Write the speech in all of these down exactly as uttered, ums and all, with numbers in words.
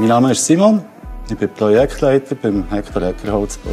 Mein Name ist Simon, ich bin Projektleiter beim Hektor Egger Holzbau.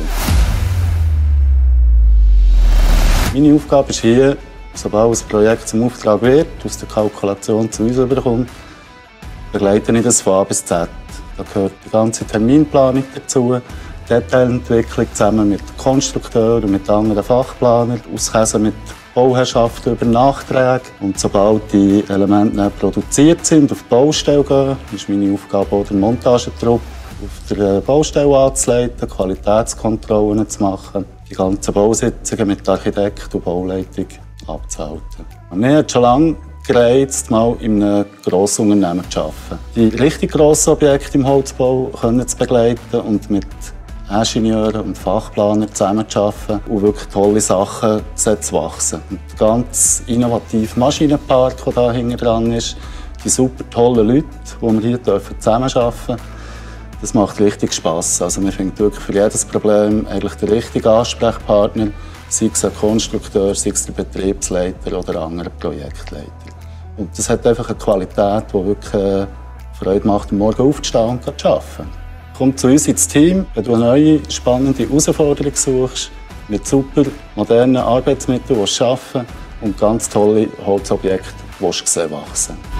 Meine Aufgabe ist hier, sobald ein Projekt zum Auftrag wird, aus der Kalkulation zu uns überkommt, begleite ich das von A bis Z. Da gehört die ganze Terminplanung dazu, Detailentwicklung zusammen mit Konstrukteuren und mit anderen Fachplanern, Auskäse mit Bauherrschaften über Nachträge. Und sobald die Elemente dann produziert sind, auf die Baustelle gehen, ist meine Aufgabe auch, den Montagetrupp auf der Baustelle anzuleiten, Qualitätskontrollen zu machen, die ganzen Bausitzungen mit Architekt und Bauleitung abzuhalten. Und mir hat schon lange gereizt, mal in einem Grossunternehmen zu arbeiten. Die richtig grossen Objekte im Holzbau können zu begleiten und mit Ingenieuren und Fachplanern zusammenzuarbeiten und wirklich tolle Sachen zu wachsen. Und der ganz innovative Maschinenpark, der da hinten dran ist, die super tollen Leute, die wir hier zusammenarbeiten dürfen, das macht richtig Spass. Also wir finden wirklich für jedes Problem eigentlich den richtigen Ansprechpartner, sei es ein Konstrukteur, sei es der Betriebsleiter oder ein anderer Projektleiter. Und das hat einfach eine Qualität, die wirklich Freude macht, am Morgen aufzustehen und zu arbeiten. Komm zu uns ins Team, wenn du eine neue, spannende Herausforderung suchst, mit super modernen Arbeitsmitteln arbeiten und ganz tolle Holzobjekte sehen wachsen.